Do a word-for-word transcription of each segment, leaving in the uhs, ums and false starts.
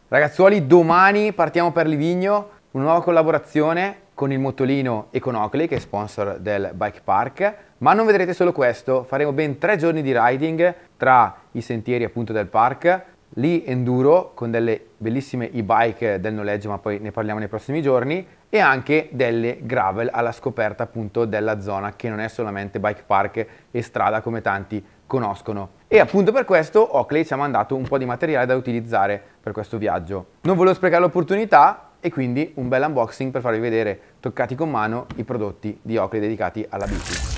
Ragazzuoli, domani partiamo per Livigno, una nuova collaborazione con il Motolino e con Oakley, che è sponsor del Bike Park. Ma non vedrete solo questo, faremo ben tre giorni di riding tra i sentieri appunto del park, lì enduro con delle bellissime e-bike del noleggio, ma poi ne parliamo nei prossimi giorni, e anche delle gravel alla scoperta appunto della zona, che non è solamente bike park e strada come tanti conoscono. E appunto per questo Oakley ci ha mandato un po' di materiale da utilizzare per questo viaggio. Non volevo sprecare l'opportunità e quindi un bel unboxing per farvi vedere toccati con mano i prodotti di Oakley dedicati alla bici.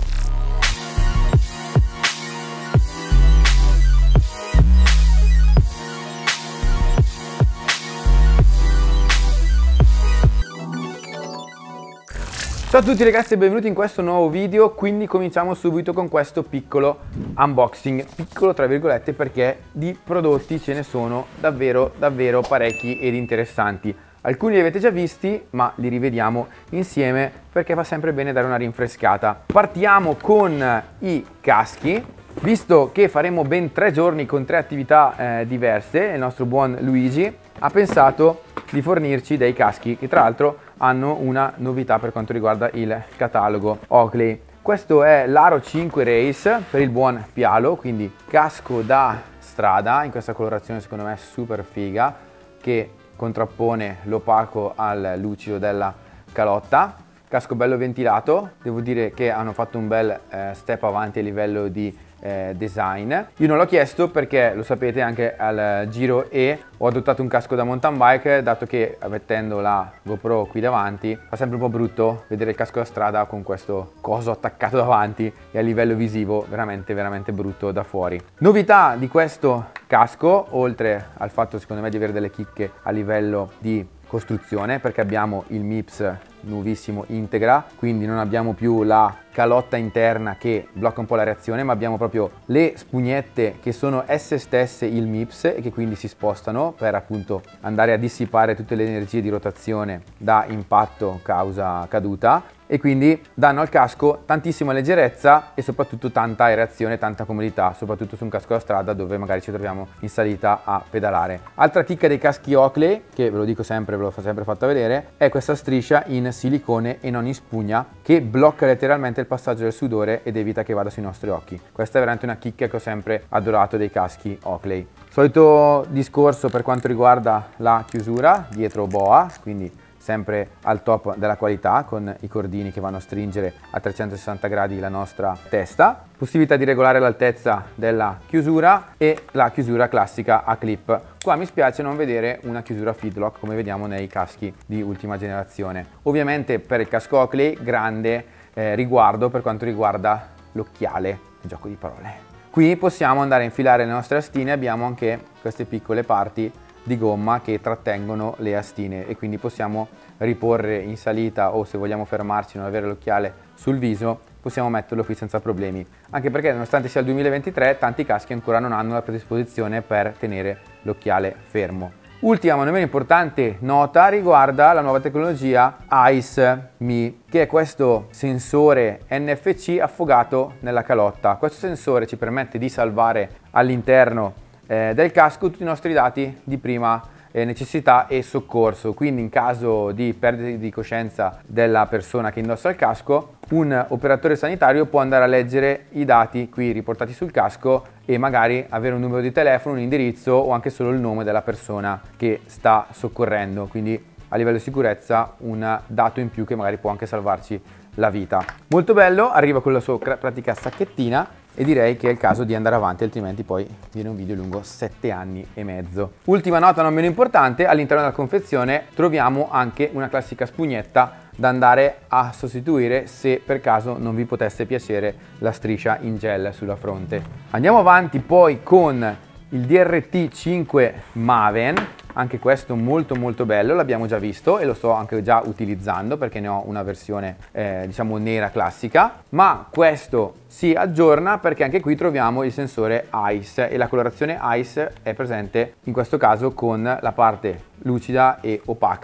Ciao a tutti ragazzi e benvenuti in questo nuovo video. Quindi cominciamo subito con questo piccolo unboxing, piccolo tra virgolette, perché di prodotti ce ne sono davvero davvero parecchi ed interessanti. Alcuni li avete già visti, ma li rivediamo insieme perché fa sempre bene dare una rinfrescata. Partiamo con i caschi. Visto che faremo ben tre giorni con tre attività eh, diverse, il nostro buon Luigi ha pensato di fornirci dei caschi che tra l'altro hanno una novità per quanto riguarda il catalogo Oakley. Questo è l'Aro cinque Race per il buon Pialo, quindi casco da strada in questa colorazione secondo me super figa, che contrappone l'opaco al lucido della calotta. Casco bello ventilato, devo dire che hanno fatto un bel eh, step avanti a livello di eh, design. Io non l'ho chiesto perché, lo sapete, anche al Giro E ho adottato un casco da mountain bike, dato che mettendo la GoPro qui davanti fa sempre un po' brutto vedere il casco da strada con questo coso attaccato davanti e a livello visivo veramente veramente brutto da fuori. Novità di questo casco, oltre al fatto secondo me di avere delle chicche a livello di costruzione, perché abbiamo il MIPS nuovissimo Integra, quindi non abbiamo più la calotta interna che blocca un po' la reazione, ma abbiamo proprio le spugnette che sono esse stesse il MIPS e che quindi si spostano per appunto andare a dissipare tutte le energie di rotazione da impatto causa caduta, e quindi danno al casco tantissima leggerezza e soprattutto tanta aerazione, tanta comodità, soprattutto su un casco da strada dove magari ci troviamo in salita a pedalare. Altra chicca dei caschi Oakley, che ve lo dico sempre, ve l'ho sempre fatta vedere, è questa striscia in silicone e non in spugna che blocca letteralmente il passaggio del sudore ed evita che vada sui nostri occhi. Questa è veramente una chicca che ho sempre adorato dei caschi Oakley. Solito discorso per quanto riguarda la chiusura, dietro boa, quindi sempre al top della qualità con i cordini che vanno a stringere a trecentosessanta gradi la nostra testa, possibilità di regolare l'altezza della chiusura e la chiusura classica a clip. Qua mi spiace non vedere una chiusura feedlock come vediamo nei caschi di ultima generazione. Ovviamente per il casco Oakley grande eh, riguardo per quanto riguarda l'occhiale, gioco di parole. Qui possiamo andare a infilare le nostre astine, abbiamo anche queste piccole parti di gomma che trattengono le astine e quindi possiamo riporre in salita, o se vogliamo fermarci e non avere l'occhiale sul viso possiamo metterlo qui senza problemi, anche perché nonostante sia il duemilaventitré tanti caschi ancora non hanno la predisposizione per tenere l'occhiale fermo. Ultima ma non meno importante nota riguarda la nuova tecnologia Ice Me, che è questo sensore N F C affogato nella calotta. Questo sensore ci permette di salvare all'interno Eh, del casco tutti i nostri dati di prima eh, necessità e soccorso, quindi in caso di perdita di coscienza della persona che indossa il casco, un operatore sanitario può andare a leggere i dati qui riportati sul casco e magari avere un numero di telefono, un indirizzo o anche solo il nome della persona che sta soccorrendo, quindi a livello di sicurezza un dato in più che magari può anche salvarci la vita. Molto bello, arriva con la sua pratica sacchettina e direi che è il caso di andare avanti, altrimenti poi viene un video lungo sette anni e mezzo. Ultima nota non meno importante, all'interno della confezione troviamo anche una classica spugnetta da andare a sostituire se per caso non vi potesse piacere la striscia in gel sulla fronte. Andiamo avanti poi con il D R T cinque Maven, anche questo molto molto bello, l'abbiamo già visto e lo sto anche già utilizzando perché ne ho una versione eh, diciamo nera classica, ma questo si aggiorna perché anche qui troviamo il sensore Ice e la colorazione Ice è presente in questo caso con la parte lucida e opaca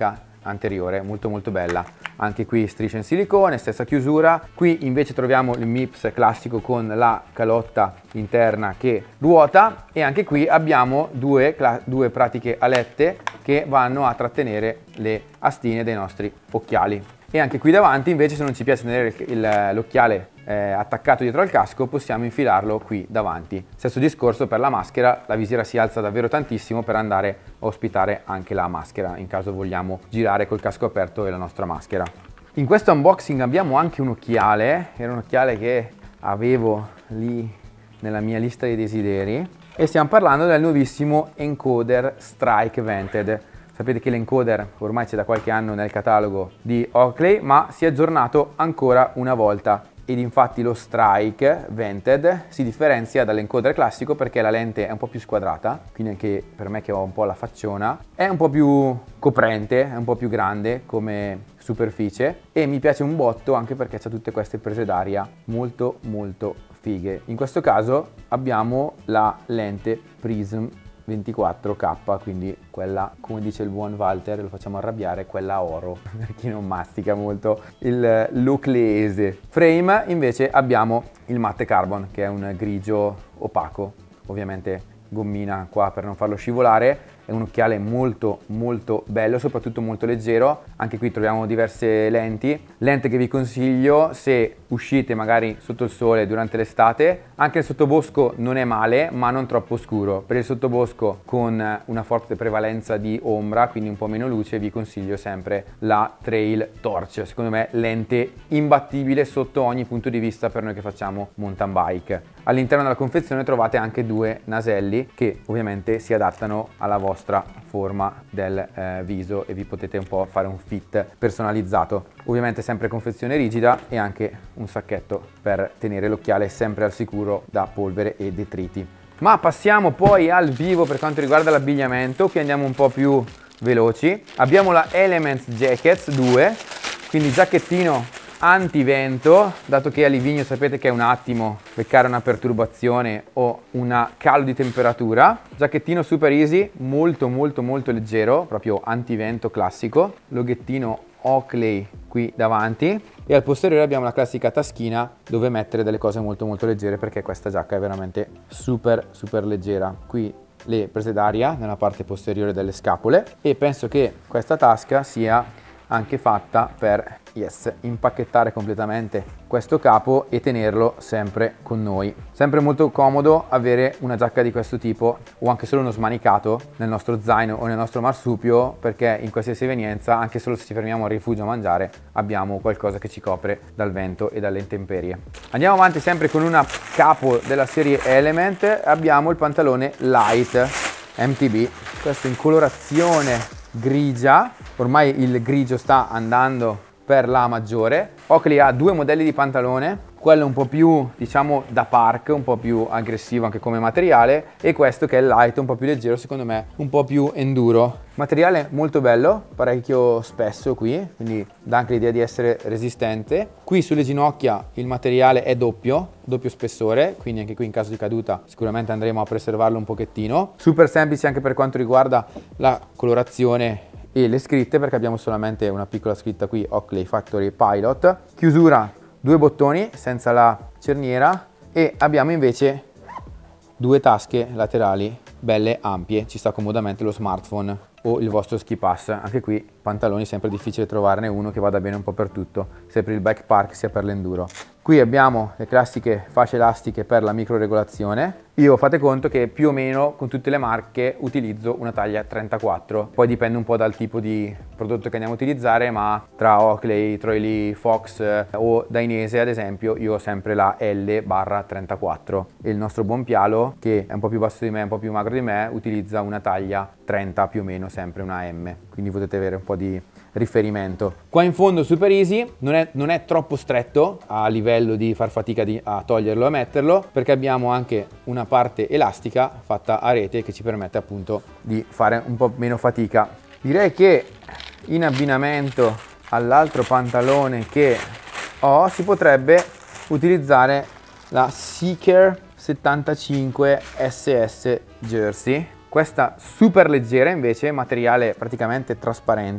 anteriore, molto molto bella. Anche qui strisce in silicone, stessa chiusura. Qui invece troviamo il MIPS classico con la calotta interna che ruota, e anche qui abbiamo due, due pratiche alette che vanno a trattenere le astine dei nostri occhiali. E anche qui davanti invece, se non ci piace tenere l'occhiale eh, attaccato dietro al casco, possiamo infilarlo qui davanti. Stesso discorso per la maschera, la visiera si alza davvero tantissimo per andare a ospitare anche la maschera in caso vogliamo girare col casco aperto e la nostra maschera. In questo unboxing abbiamo anche un occhiale, era un occhiale che avevo lì nella mia lista dei desideri, e stiamo parlando del nuovissimo Encoder Strike Vented. Sapete che l'encoder ormai c'è da qualche anno nel catalogo di Oakley, ma si è aggiornato ancora una volta. Ed infatti lo Strike Vented si differenzia dall'encoder classico perché la lente è un po' più squadrata, quindi anche per me che ho un po' la facciona, è un po' più coprente, è un po' più grande come superficie, e mi piace un botto anche perché c'ha tutte queste prese d'aria molto molto fighe. In questo caso abbiamo la lente Prism ventiquattro K, quindi quella, come dice il buon Walter, lo facciamo arrabbiare, quella oro, per chi non mastica molto il nucleese. Frame invece abbiamo il matte carbon, che è un grigio opaco, ovviamente gommina qua per non farlo scivolare. È un occhiale molto molto bello, soprattutto molto leggero. Anche qui troviamo diverse lenti, lente che vi consiglio se uscite magari sotto il sole durante l'estate. Anche il sottobosco non è male, ma non troppo scuro. Per il sottobosco con una forte prevalenza di ombra, quindi un po' meno luce, vi consiglio sempre la Trail Torch. Secondo me lente imbattibile sotto ogni punto di vista per noi che facciamo mountain bike. All'interno della confezione trovate anche due naselli che ovviamente si adattano alla vostra forma del eh, viso, e vi potete un po' fare un fit personalizzato. Ovviamente sempre confezione rigida, e anche un sacchetto per tenere l'occhiale sempre al sicuro da polvere e detriti. Ma passiamo poi al vivo per quanto riguarda l'abbigliamento. Qui andiamo un po' più veloci. Abbiamo la Elements Jackets due, quindi giacchettino antivento, dato che a Livigno sapete che è un attimo beccare una perturbazione o una calo di temperatura. Giacchettino super easy, molto molto molto leggero, proprio antivento classico. Loghettino Oakley qui davanti, e al posteriore abbiamo la classica taschina dove mettere delle cose molto molto leggere, perché questa giacca è veramente super super leggera. Qui le prese d'aria nella parte posteriore delle scapole, e penso che questa tasca sia anche fatta per yes, impacchettare completamente questo capo e tenerlo sempre con noi. Sempre molto comodo avere una giacca di questo tipo, o anche solo uno smanicato nel nostro zaino o nel nostro marsupio, perché in qualsiasi evenienza, anche solo se ci fermiamo al rifugio a mangiare, abbiamo qualcosa che ci copre dal vento e dalle intemperie. Andiamo avanti sempre con una capo della serie Element. Abbiamo il pantalone Light M T B, questo in colorazione grigia. Ormai il grigio sta andando per la maggiore. Oakley ha due modelli di pantalone, quello un po' più diciamo da park, un po' più aggressivo anche come materiale, e questo che è il light, un po' più leggero, secondo me un po' più enduro. Materiale molto bello, parecchio spesso qui, quindi dà anche l'idea di essere resistente. Qui sulle ginocchia il materiale è doppio, doppio spessore, quindi anche qui in caso di caduta sicuramente andremo a preservarlo un pochettino. Super semplice anche per quanto riguarda la colorazione e le scritte, perché abbiamo solamente una piccola scritta qui, Oakley Factory Pilot. Chiusura, due bottoni senza la cerniera, e abbiamo invece due tasche laterali belle ampie, ci sta comodamente lo smartphone o il vostro ski pass. Anche qui pantaloni sempre difficile trovarne uno che vada bene un po' per tutto, sia per il bike park sia per l'enduro. Qui abbiamo le classiche fasce elastiche per la microregolazione. Io fate conto che più o meno con tutte le marche utilizzo una taglia trentaquattro, poi dipende un po' dal tipo di prodotto che andiamo a utilizzare, ma tra Oakley, Troy Fox eh, o Dainese ad esempio io ho sempre la L barra trentaquattro, e il nostro buon Pialo, che è un po' più basso di me, un po' più magro di me, utilizza una taglia trenta più o meno, sempre una M, quindi potete avere un po' di riferimento. Qua in fondo super easy, non è, non è troppo stretto a livello di far fatica di, a toglierlo e a metterlo, perché abbiamo anche una parte elastica fatta a rete che ci permette appunto di fare un po' meno fatica. Direi che in abbinamento all'altro pantalone che ho si potrebbe utilizzare la Seeker settantacinque S S Jersey. Questa super leggera invece, materiale praticamente trasparente,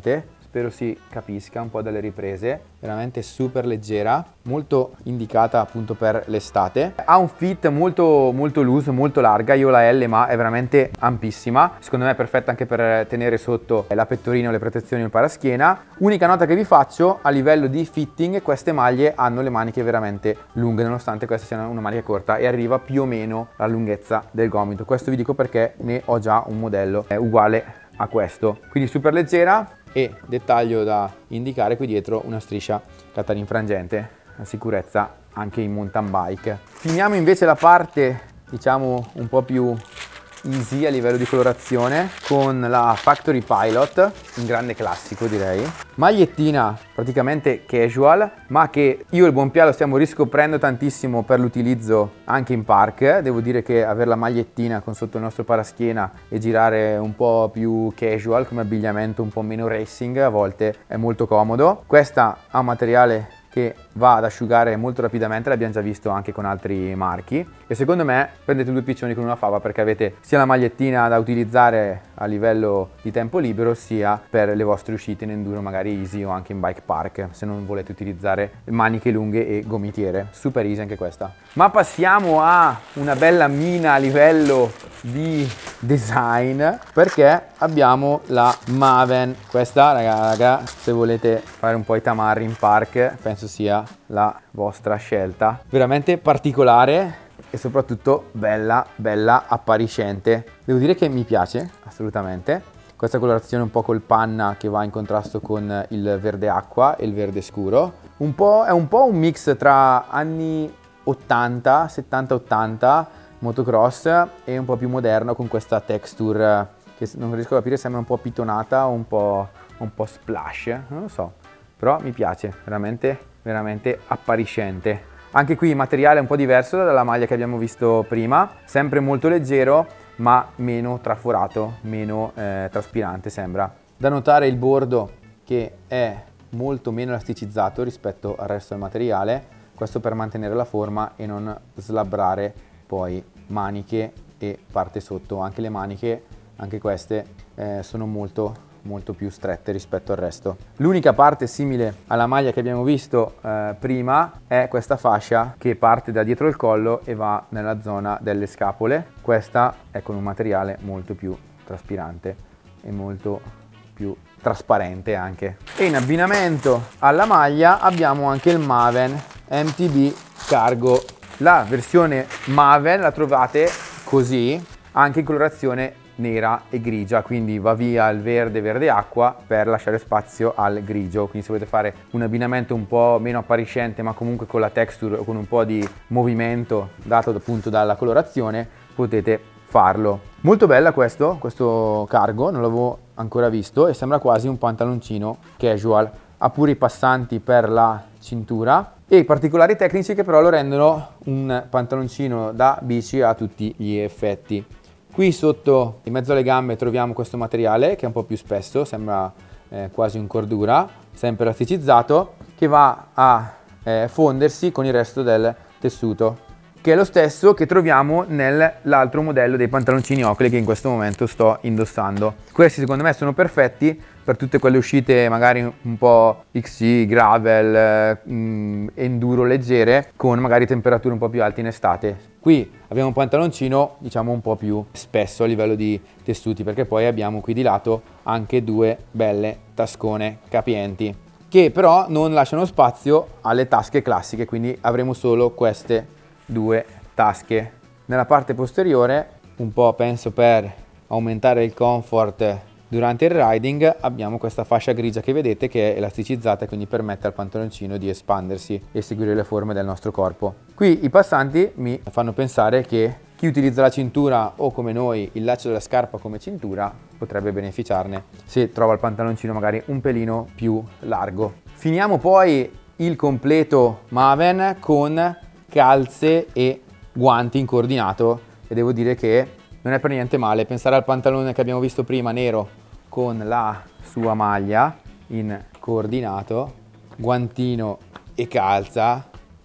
spero si capisca un po' dalle riprese, veramente super leggera, molto indicata appunto per l'estate. Ha un fit molto molto loose, molto larga, io ho la L ma è veramente ampissima, secondo me è perfetta anche per tenere sotto la pettorina o le protezioni del paraschiena. Unica nota che vi faccio, a livello di fitting queste maglie hanno le maniche veramente lunghe, nonostante questa sia una manica corta, e arriva più o meno alla lunghezza del gomito. Questo vi dico perché ne ho già un modello eh, uguale a questo, quindi super leggera. E dettaglio da indicare, qui dietro una striscia catalinfrangente, la sicurezza anche in mountain bike. Finiamo invece la parte diciamo un po' più easy a livello di colorazione con la Factory Pilot, un grande classico direi. Magliettina praticamente casual, ma che io e il buon Pia lo stiamo riscoprendo tantissimo per l'utilizzo anche in park. Devo dire che avere la magliettina con sotto il nostro paraschiena e girare un po' più casual come abbigliamento, un po' meno racing, a volte è molto comodo. Questa ha un materiale che va ad asciugare molto rapidamente, l'abbiamo già visto anche con altri marchi, e secondo me prendete due piccioni con una fava, perché avete sia la magliettina da utilizzare a livello di tempo libero, sia per le vostre uscite in enduro magari easy o anche in bike park, se non volete utilizzare maniche lunghe e gomitiere. Super easy anche questa. Ma passiamo a una bella mina a livello di design, perché abbiamo la Maven. Questa raga, raga se volete fare un po' i tamarri in park penso sia la vostra scelta, veramente particolare e soprattutto bella bella appariscente. Devo dire che mi piace assolutamente questa colorazione un po' col panna che va in contrasto con il verde acqua e il verde scuro. Un po', è un po' un mix tra anni ottanta, settanta ottanta motocross e un po' più moderno, con questa texture che non riesco a capire, sembra un po' pitonata o un po', un po' splash, non lo so, però mi piace, veramente veramente appariscente. Anche qui il materiale è un po' diverso dalla maglia che abbiamo visto prima, sempre molto leggero ma meno traforato, meno eh, traspirante sembra. Da notare il bordo che è molto meno elasticizzato rispetto al resto del materiale, questo per mantenere la forma e non slabbrare poi maniche e parte sotto. Anche le maniche, anche queste eh, sono molto molto più strette rispetto al resto. L'unica parte simile alla maglia che abbiamo visto eh, prima è questa fascia che parte da dietro il collo e va nella zona delle scapole. Questa è con un materiale molto più traspirante e molto più trasparente anche. E in abbinamento alla maglia abbiamo anche il Maven M T B Cargo. La versione Maven la trovate così, anche in colorazione nera e grigia, quindi va via il verde verde acqua per lasciare spazio al grigio. Quindi se volete fare un abbinamento un po' meno appariscente ma comunque con la texture o con un po' di movimento dato appunto dalla colorazione, potete farlo. Molto bella questo, questo cargo, non l'avevo ancora visto e sembra quasi un pantaloncino casual. Ha pure i passanti per la cintura e particolari tecnici che però lo rendono un pantaloncino da bici a tutti gli effetti. Qui sotto in mezzo alle gambe troviamo questo materiale che è un po' più spesso, sembra eh, quasi un cordura, sempre elasticizzato, che va a eh, fondersi con il resto del tessuto, che è lo stesso che troviamo nell'altro modello dei pantaloncini Oakley che in questo momento sto indossando. Questi secondo me sono perfetti per tutte quelle uscite magari un po' X C, gravel, mh, enduro leggere, con magari temperature un po' più alte in estate. Qui abbiamo un pantaloncino diciamo un po' più spesso a livello di tessuti, perché poi abbiamo qui di lato anche due belle tascone capienti che però non lasciano spazio alle tasche classiche, quindi avremo solo queste due tasche. Nella parte posteriore, un po' penso per aumentare il comfort durante il riding, abbiamo questa fascia grigia che vedete che è elasticizzata e quindi permette al pantaloncino di espandersi e seguire le forme del nostro corpo. Qui i passanti mi fanno pensare che chi utilizza la cintura o come noi il laccio della scarpa come cintura potrebbe beneficiarne se trova il pantaloncino magari un pelino più largo. Finiamo poi il completo Maven con calze e guanti in coordinato e devo dire che non è per niente male. Pensare al pantalone che abbiamo visto prima nero con la sua maglia in coordinato, guantino e calza,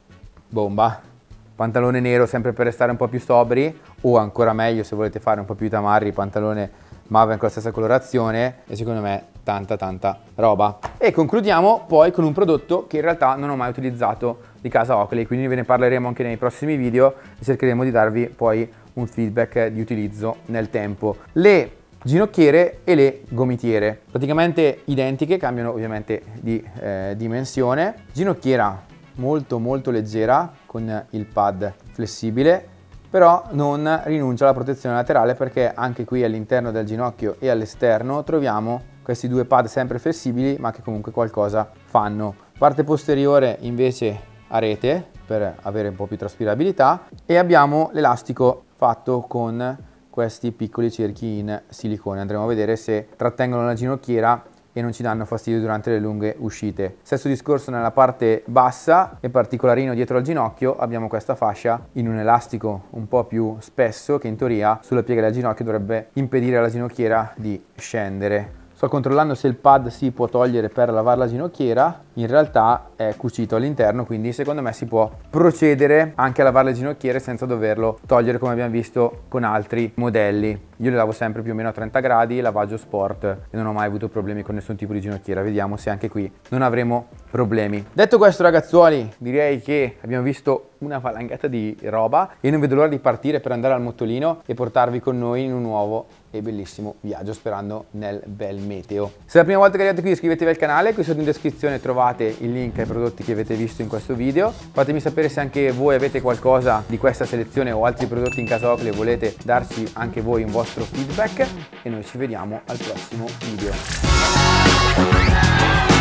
bomba. Pantalone nero sempre per restare un po' più sobri, o ancora meglio se volete fare un po' più tamarri, pantalone Maven con la stessa colorazione, e secondo me tanta tanta roba. E concludiamo poi con un prodotto che in realtà non ho mai utilizzato di casa Oakley, quindi ve ne parleremo anche nei prossimi video e cercheremo di darvi poi un feedback di utilizzo nel tempo. Le ginocchiere e le gomitiere, praticamente identiche, cambiano ovviamente di eh, dimensione. Ginocchiera molto molto leggera con il pad flessibile, però non rinuncia alla protezione laterale, perché anche qui all'interno del ginocchio e all'esterno troviamo questi due pad sempre flessibili, ma che comunque qualcosa fanno. Parte posteriore invece a rete per avere un po' più traspirabilità, e abbiamo l'elastico fatto con questi piccoli cerchi in silicone. Andremo a vedere se trattengono la ginocchiera e non ci danno fastidio durante le lunghe uscite. Stesso discorso nella parte bassa e particolarino dietro al ginocchio, abbiamo questa fascia in un elastico un po' più spesso che in teoria sulla piega del ginocchio dovrebbe impedire alla ginocchiera di scendere. Sto controllando se il pad si può togliere per lavare la ginocchiera, in realtà è cucito all'interno, quindi secondo me si può procedere anche a lavare le ginocchiere senza doverlo togliere come abbiamo visto con altri modelli. Io le lavo sempre più o meno a trenta gradi, lavaggio sport, e non ho mai avuto problemi con nessun tipo di ginocchiera. Vediamo se anche qui non avremo problemi. Detto questo ragazzuoli, direi che abbiamo visto una valangata di roba e non vedo l'ora di partire per andare al mottolino e portarvi con noi in un nuovo e bellissimo viaggio, sperando nel bel meteo. Se è la prima volta che arrivate qui, iscrivetevi al canale, qui sotto in descrizione trovate il link ai prodotti che avete visto in questo video. Fatemi sapere se anche voi avete qualcosa di questa selezione o altri prodotti in casa Oakley e volete darci anche voi un vostro feedback, e noi ci vediamo al prossimo video.